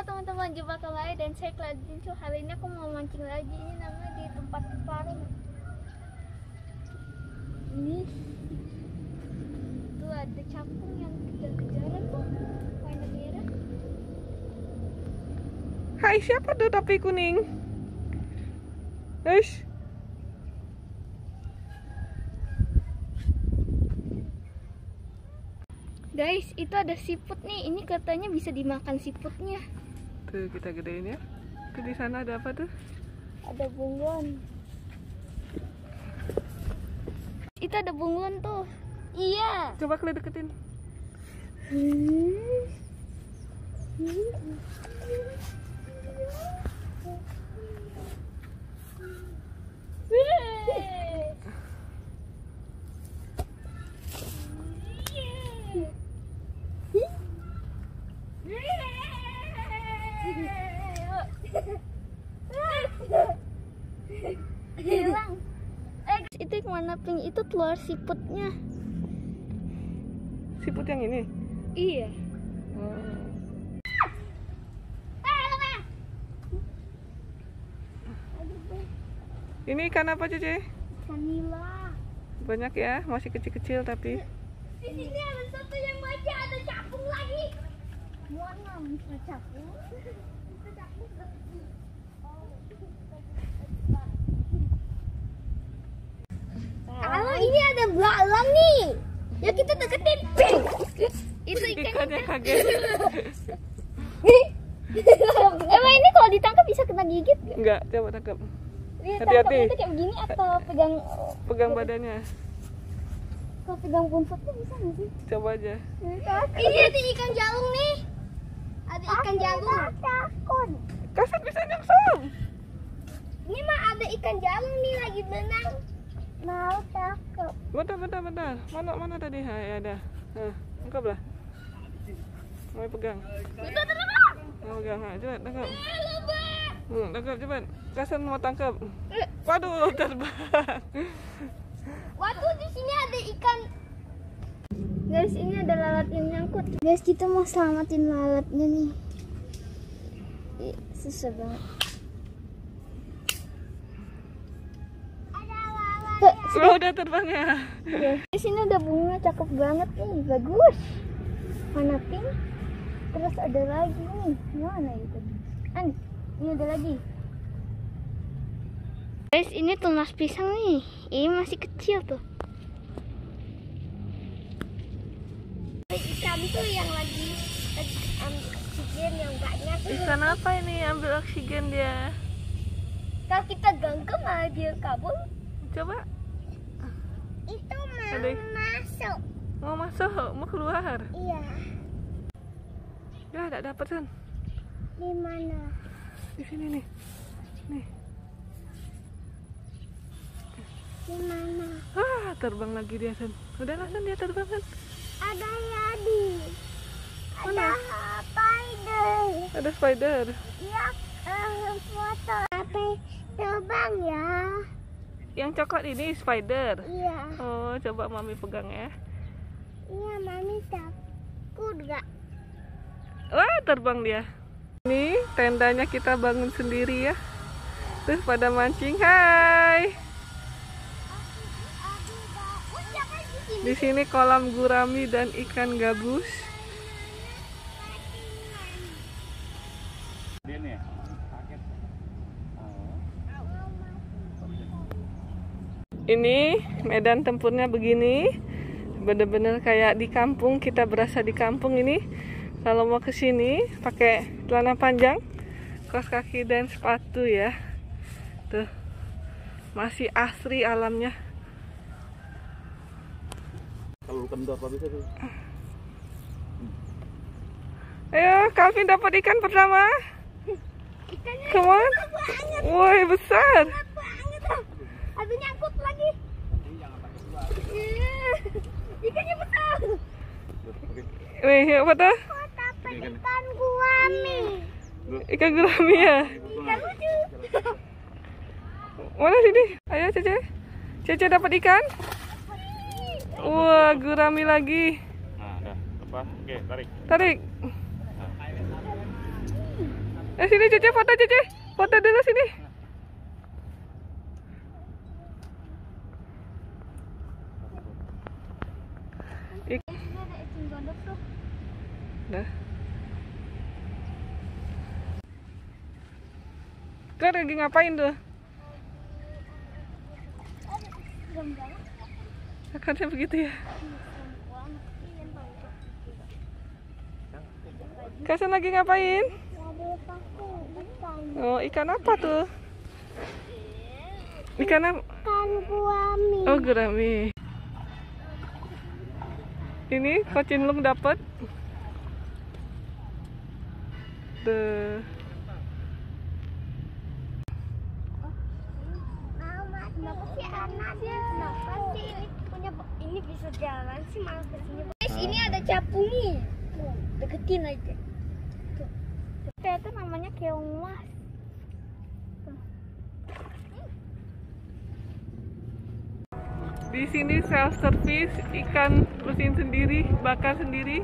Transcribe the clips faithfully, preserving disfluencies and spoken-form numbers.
teman-teman, jumpa kembali dan saya Claudine. So, hari ini aku mau mancing lagi. Ini namanya di tempat parung. Ini tuh ada capung yang kejar-kejaran tuh, warna merah. Hai, siapa tuh topi kuning? Guys. Guys, itu ada siput nih. Ini katanya bisa dimakan siputnya. Tuh kita gedein ya. Tuh di sana ada apa tuh? Ada bunglon. Itu ada bunglon tuh. Iya. Coba kalian deketin. Hilang. Eh, itu yang warna pink itu telur siputnya. Siput yang ini? Iya. Oh. Ini ikan apa, Cece? Ikan nila. Banyak ya, masih kecil-kecil tapi. Di sini ada satu yang baca, ada capung lagi. Mana bisa capung? Bisa capung. Kalau ini ada belalang nih, ya kita deketin. Ping. Itu ikan. Ikannya kaget. Emang ini kalau ditangkap bisa kena gigit gak? Enggak, coba tangkap. Hati-hati. Itu kayak begini atau pegang pegang badannya. Kalau pegang buntutnya bisa nggak sih? Coba aja. Ini ada ikan jalung nih. Ada ikan jalung. Takut. Kasat bisa nyongsong. Ini mah ada ikan jalung nih lagi berenang. Mau takut. Bentar, bentar, bentar. Mana mana tadi? Ha, ya ada. Nah, angkaplah. Mau pegang. Itu terbang. Mau pegang, ha, coba tangkap. Hmm, tangkap cepat. Kasat mau tangkap. Waduh, terbang. Waduh, di sini ada ikan. Guys, ini ada lalat yang nyangkut. Guys, kita mau selamatin lalatnya nih. Ih, susah banget. Tuh, Oh, udah terbang ya. di sini ada bunga cakep banget nih, bagus. Warna pink. Terus ada lagi nih. Mana itu? An, ini ada lagi. Guys, ini tunas pisang nih. Ini masih kecil tuh. Ikan tuh yang lagi ambil oksigen yang banyak. Ikan apa ini ambil oksigen dia? Kalau kita genggam malah dia kabur. Coba. Itu mau Ada. masuk. Mau masuk, mau keluar. Iya. Ya, enggak dapat kan? Di mana? Di sini nih. Nih. Di mana? Ah, terbang lagi dia, San. Udah lah, San, dia terbang kan. Ada yadi. Mana? Ada spider. Ada spider. Ya, eh, foto. Apa terbang ya? Yang coklat ini spider. Iya. Oh, coba Mami pegang ya. Iya, Mami takut gak? Wah, terbang dia. Ini tendanya kita bangun sendiri ya. Terus pada mancing. Hai. Di sini kolam gurami dan ikan gabus. Ini medan tempurnya begini. Bener-bener kayak di kampung. Kita berasa di kampung ini. Kalau mau ke sini pakai celana panjang, kaos kaki dan sepatu ya. Tuh. Masih asri alamnya. Kalau lu kendor apa bisa tuh? Ayo, Calvin dapat ikan pertama. Ikannya Come on. banget. Woi, besar. Banget. Ada nyangkut lagi. Iya. Ikannya besar. Wih, apa tuh? Oh, dapat ikan gurami. Ikan gurami ya? Ikan lucu. Mana sini? Ayo, Cece. Cece dapat ikan? Wah, gurami lagi. Nah, udah. Apa? Oke, tarik. Tarik. Eh sini Cece, foto Cece. Foto dulu sini. Ik Ada ecing gondok tuh. Dah. Kau lagi ngapain tuh? Serem banget. Akannya begitu ya. Kasan lagi ngapain? Ada paku ikan. Oh, ikan apa tuh? Ikan apa? Ikan gurami. Oh, gurami. Ini Kocinlung dapat. Tuh. Mama, kenapa sih anaknya? Kenapa sih ini punya ini bisa jalan sih malah kesini? Guys, ini ada capung nih. Tuh, deketin aja. Tuh. Ternyata namanya keong mas. Di sini self service, ikan bersihin sendiri, bakar sendiri.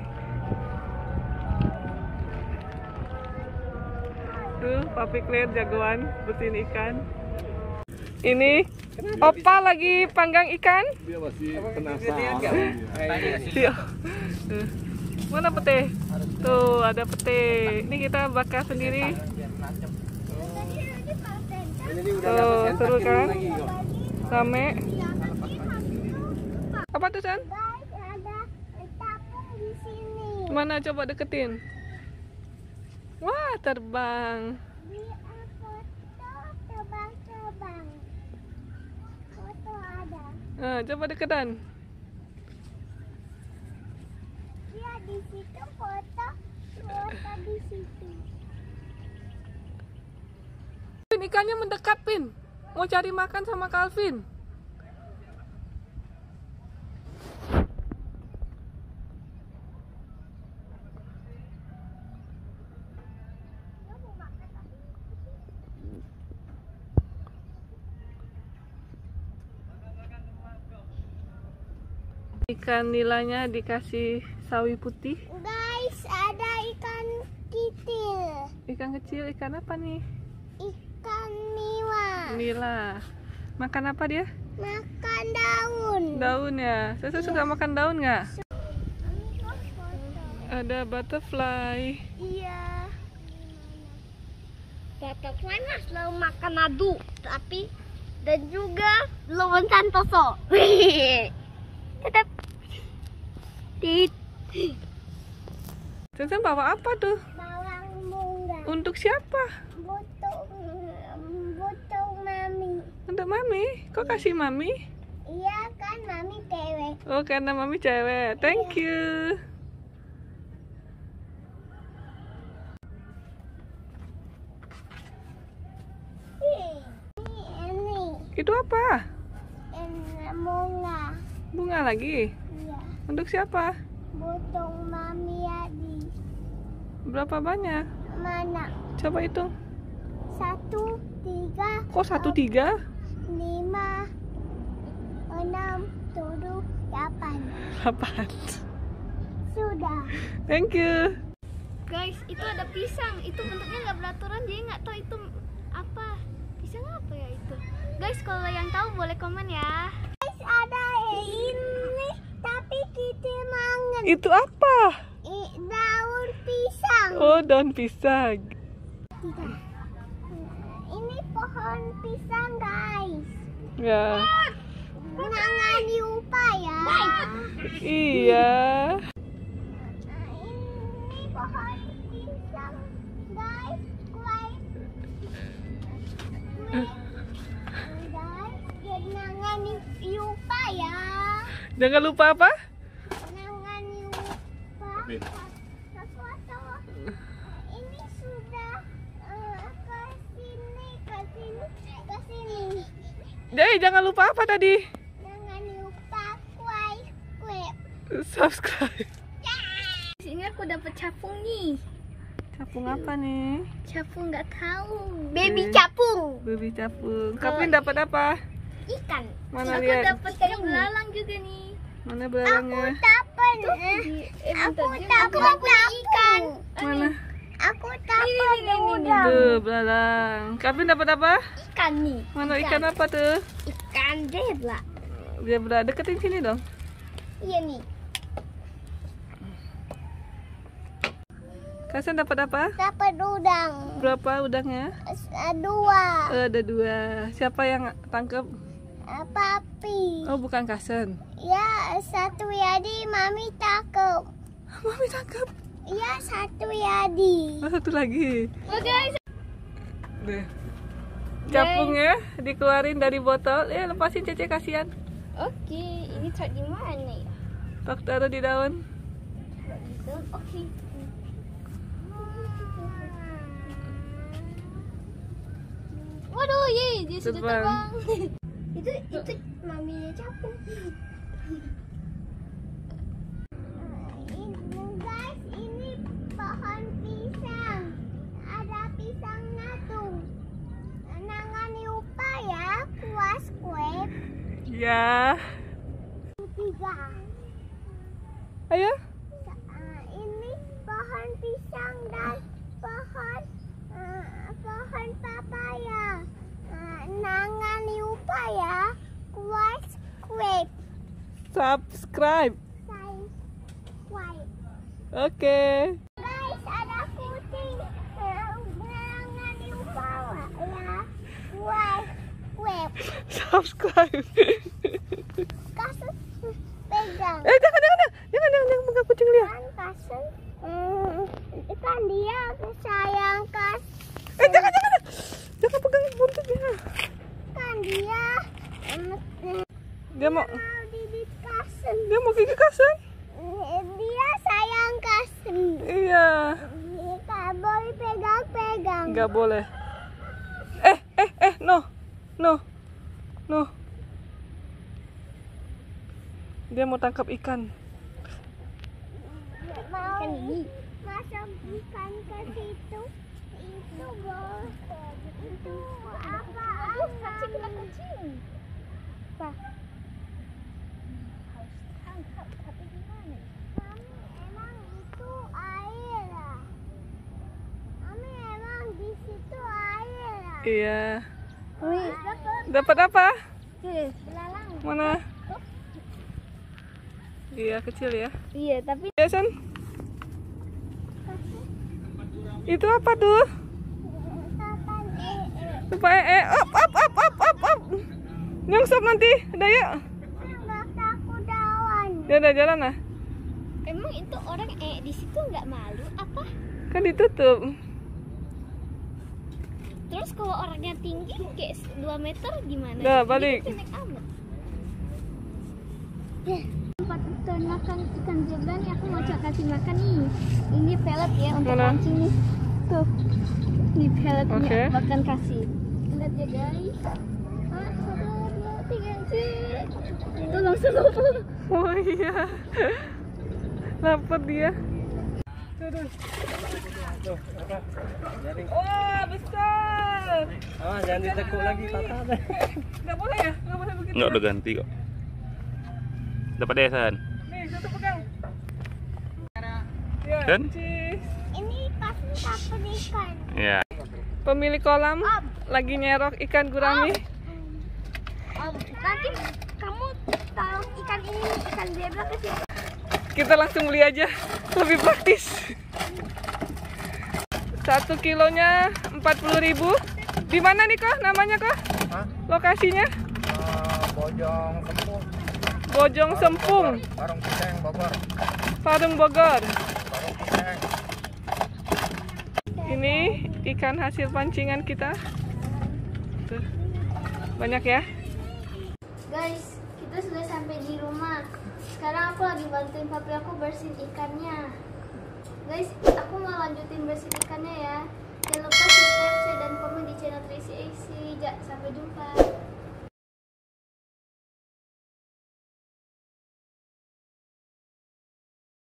Tuh, Papi Claire jagoan bersihin ikan. Ini Opa lagi panggang ikan. Dia masih penasaran. Iya. Tuh. Mana pete? Tuh, ada pete. Ini kita bakar sendiri. Tuh, seru kan? Rame. Apa tuh, San? Guys, ada capung di sini. Mana coba deketin? Wah, terbang. Dia foto terbang-terbang. Foto ada. Nah, coba deketan. Dia di situ foto, foto di situ. Pin, ikannya mendekat, Pin. Mau cari makan sama Calvin. Ikan nilanya dikasih sawi putih. Guys, ada ikan kitil. Ikan kecil, ikan apa nih? Ikan niwa. Nila. Makan apa dia? Makan daun. Daun ya. Saya suka makan daun nggak? Foto. Ada butterfly. Iya. Butterfly mah selalu makan madu, tapi dan juga lawan santoso. Tetap tit. Sensen bawa apa tuh? Bawang bunga. Untuk siapa? Butuh butuh mami. Untuk mami. Kok kasih mami? Iya kan mami cewek. Oh, karena mami cewek. Thank you. Ini ini Itu apa? ini bunga. Bunga lagi. Iya. Untuk siapa? Butuh mami Adi. Berapa banyak? Mana? Coba hitung. Satu, tiga, Kok satu tiga? lima, enam, tujuh, delapan. Delapan. Sudah. Thank you. Guys, itu ada pisang. Itu bentuknya nggak beraturan, jadi nggak tahu itu apa. Pisang apa ya itu? Guys, kalau yang tahu boleh komen ya. Guys, ada ini, tapi kita mangen. Itu apa? I, daun pisang. Oh, daun pisang. Tidak. Ini pohon pisang, guys. Ya. Jangan lupa ya. Iya. Nah, ini pohon pisang, guys. Kue. Kue. Guys, jangan lupa ya. Jangan lupa apa? Jangan lupa. Foto. Ini sudah eh, ke sini, ke sini, ke sini. Jadi jangan lupa apa tadi? Jangan lupa kue, kue. Subscribe. Ini aku dapat capung nih. Capung apa nih? Capung nggak tahu. Baby Eh. capung. Baby capung. Kapin dapat apa? Ikan. Mana aku lihat? dapat kayak belalang juga nih. Mana Aku belalangnya? dapat. Aku dapat ikan. Mana? Aku dapat ada udang. Tuh, belalang. Kevin dapat apa? Ikan nih. Mana ikan apa tuh? Ikan zebra. Zebra, deketin sini dong. Iya nih. Kasan dapat apa? Dapat udang. Berapa udangnya? Dua. Eh, ada dua. Siapa yang tangkap? Papi. Oh, bukan Kasan. Ya, satu Yadi, Mami tangkap. Mami tangkap. Iya, satu Yadi. Oh, satu lagi. Oh guys. Deh. Capungnya dikeluarin dari botol. Ya, lepasin Cece, kasihan. Oke, ini taruh di mana ya? Tak taruh di daun. Oke. Waduh, ye, dia sudah Terbang. terbang. itu itu maminya capung. Guys, ini pohon pisang. Ada pisangnya tuh. Nangani upaya kuas kue Ya. tiga. Ayo. Uh, ini pohon pisang dan pohon uh, pohon papaya. Uh, nangani upaya kuas kue Subscribe. white. Oke. Guys, ada kucing. Uh, nangani upaya ya kuas kue. Subscribe. Kasus pegang. Eh, jangan, jangan, jangan, jangan, jangan, jangan pegang kucing dia. Kan kasus. Hmm, kan dia sayang kas. Eh, jangan, jangan, jangan pegang buntutnya. Kan dia em, Dia mau, mau didit kasen. dia mau gigit Kasan. Dia sayang kasen. Iya. Kita boleh pegang-pegang. Nggak boleh. Eh, eh, eh, no, no, no. Dia mau tangkap ikan. Mau masuk ikan ke situ. Itu boleh. Itu apa? Kecil kecil. Apa? Harus tangkap tapi gimana? Mami, emang itu air. Mami, emang di situ air. Iya. Wih, dapat. Dapat apa? Belalang. Mana? Iya, kecil ya. Iya, tapi Ya, San. Itu apa tuh? kapan eh, Supaya eh, up, up, up, up, up, up. Nyongsop nanti. Udah yuk. nggak takut dawan. Ya udah jalan lah. Emang itu orang eh di situ nggak malu apa? Kan ditutup. Terus kalau orangnya tinggi kayak dua meter gimana? Dah, Jadi balik. pendek amat. Tempat ternakan ikan zebra nih, aku mau coba kasih makan nih. Ini pelet ya untuk Mana? pancing nih. Tuh. Ini peletnya Oke. makan kasih. Lihat ya guys. Ah, satu, dua, tiga, cek. Itu langsung lupa. Oh iya. Lapar dia. Tuh, Tuh, apa? Jaring. oh, besar. Ah, jangan ditekuk lagi, patah deh. Nggak boleh ya? Nggak boleh begitu. Enggak, ya? udah ganti kok. Dapat ya, San? Nih, satu pegang. Ya, Dan? cheese. Ini pasti satu ikan. Ya. Pemilik kolam lagi nyerok ikan gurami. Om, nanti kamu taruh ikan ini, ikan zebra ke situ. Kita langsung beli aja, lebih praktis. Satu kilonya empat puluh ribu. Di mana nih kok? Namanya kok? Hah? Lokasinya? Ah, Bojong Sempung, Bojong Sempung, Parung Pisang, Bogor. Parung Bogor. Parung Pisang. Ini ikan hasil pancingan kita. Tuh. Banyak ya? Guys, kita sudah sampai di rumah. Sekarang aku lagi bantuin papi aku bersihin ikannya. Guys, aku mau lanjutin bersihin ikannya ya. Jangan lupa subscribe, share, dan komen di channel Tracy A C. Sampai jumpa.